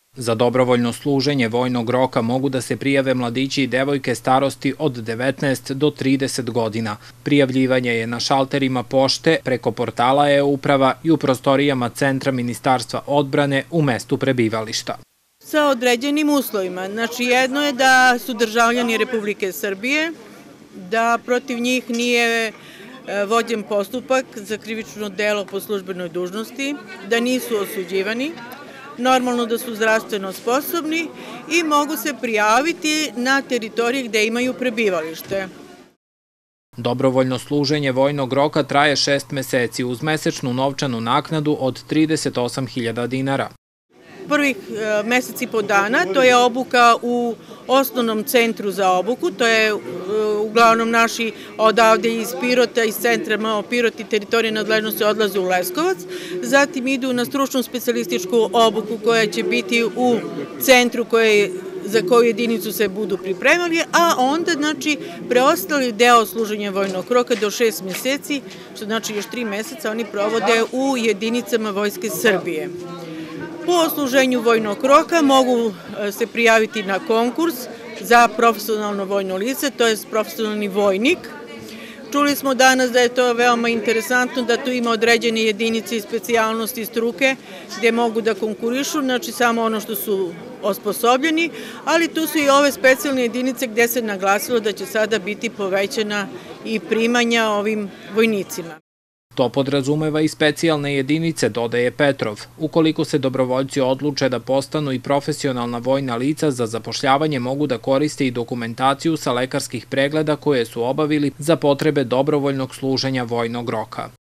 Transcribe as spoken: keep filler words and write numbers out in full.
Za dobrovoljno služenje vojnog roka mogu da se prijave mladići i devojke starosti od devetnaest do trideset godina. Prijavljivanje je na šalterima pošte, preko portala e-uprava i u prostorijama Centra Ministarstva odbrane u mestu prebivališta. Sa određenim uslovima. Znači, jedno je da su državljani Republike Srbije, da protiv njih nije vođen postupak za krivično delo po službenoj dužnosti, da nisu osuđivani, normalno da su zdravstveno sposobni i mogu se prijaviti na teritoriji gde imaju prebivalište. Dobrovoljno služenje vojnog roka traje šest meseci uz mesečnu novčanu naknadu od trideset osam hiljada dinara. Prvih meseci po dana, to je obuka u osnovnom centru za obuku, to je uglavnom naši odavde iz Pirota, iz centra M O Pirot i teritorije nadležnosti odlaze u Leskovac, zatim idu na stručnu specijalističku obuku koja će biti u centru za koju jedinicu se budu pripremali, a onda znači preostali deo služenja vojnog roka do šest meseci, što znači još tri meseca oni provode u jedinicama Vojske Srbije. Po odsluženju vojnog roka mogu se prijaviti na konkurs za profesionalno vojno lice, to je profesionalni vojnik. Čuli smo danas da je to veoma interesantno, da tu ima određene jedinice i specijalnosti struke gde mogu da konkurišu, znači samo ono što su osposobljeni, ali tu su i ove specijalne jedinice gde se naglasilo da će sada biti povećana i primanja ovim vojnicima. To podrazumeva i specijalne jedinice, dodaje Petrov. Ukoliko se dobrovoljci odluče da postanu i profesionalna vojna lica, za zapošljavanje mogu da koriste i dokumentaciju sa lekarskih pregleda koje su obavili za potrebe dobrovoljnog služenja vojnog roka.